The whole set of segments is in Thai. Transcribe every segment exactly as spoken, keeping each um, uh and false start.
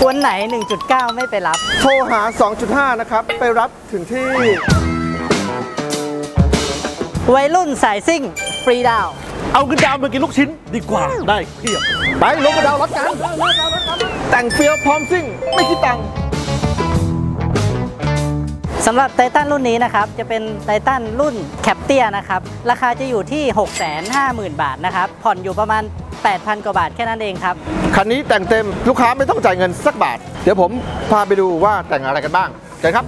วันไหน หนึ่งจุดเก้า ไม่ไปรับโทรหา สองจุดห้า นะครับไปรับถึงที่วัยรุ่นสายซิ่งฟรีดาวเอาเงินดาวมากินลูกชิ้นดีกว่าได้เพียบไปลงกระดาวรถกันแต่งเฟี้ยวพร้อมซิ่งไม่คิดตังค์สำหรับไททันรุ่นนี้นะครับจะเป็นไททันรุ่นแคปเตียนะครับราคาจะอยู่ที่ หกแสนห้าหมื่น บาทนะครับผ่อนอยู่ประมาณ แปดพัน กว่าบาทแค่นั้นเองครับคันนี้แต่งเต็มลูกค้าไม่ต้องจ่ายเงินสักบาทเดี๋ยวผมพาไปดูว่าแต่งอะไรกันบ้างเชิญครับ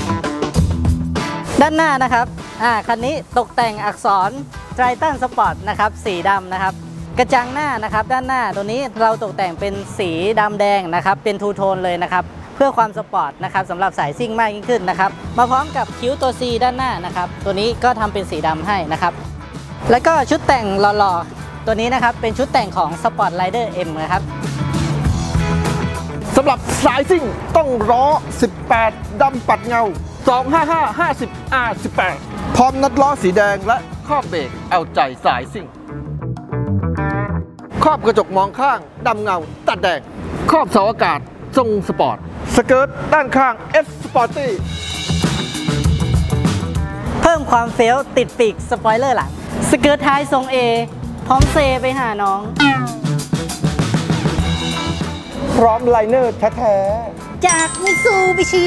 ด้านหน้านะครับอ่าคันนี้ตกแต่งอักษรไททันสปอร์ตนะครับสีดำนะครับกระจังหน้านะครับด้านหน้าตัวนี้เราตกแต่งเป็นสีดำแดงนะครับเป็นทูโทนเลยนะครับเพื่อความสปอร์ตนะครับสำหรับสายซิ่งมากยิ่งขึ้นนะครับมาพร้อมกับคิ้วตัว C ด้านหน้านะครับตัวนี้ก็ทำเป็นสีดำให้นะครับแล้วก็ชุดแต่งหล่อๆตัวนี้นะครับเป็นชุดแต่งของ Sport Rider M นะครับสำหรับสายซิ่งต้องล้อสิบแปดดำปัดเงาสองห้าห้า ห้าสิบ อาร์ สิบแปด พร้อมนัดล้อสีแดงและครอบเบรกเอาใจสายซิ่งครอบกระจกมองข้างดำเงาตัดแดงครอบเสาอากาศทรงสปอร์ตสเกิร์ตด้านข้าง S Sporty เพิ่มความเฟี้ยวติดปีกสปอยเลอร์หลังสเกิร์ตท้ายทรง A พร้อมเซไปหาน้องพร้อมไลเนอร์แท้ๆจากมิซูบิชิ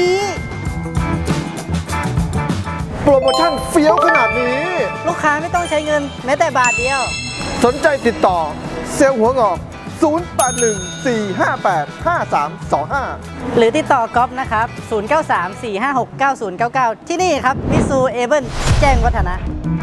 โปรโมชั่นเฟี้ยวขนาดนี้ลูกค้าไม่ต้องใช้เงินแม้แต่บาทเดียวสนใจติดต่อเซลล์หัวงอกศูนย์ แปด หนึ่ง สี่ ห้า แปด ห้า สาม สอง ห้าหรือติดต่อก๊อฟนะครับศูนย์ เก้า สาม สี่ ห้า หก เก้า ศูนย์ เก้า เก้าที่นี่ครับมิซูเอเบิลแจ้งวัฒนะ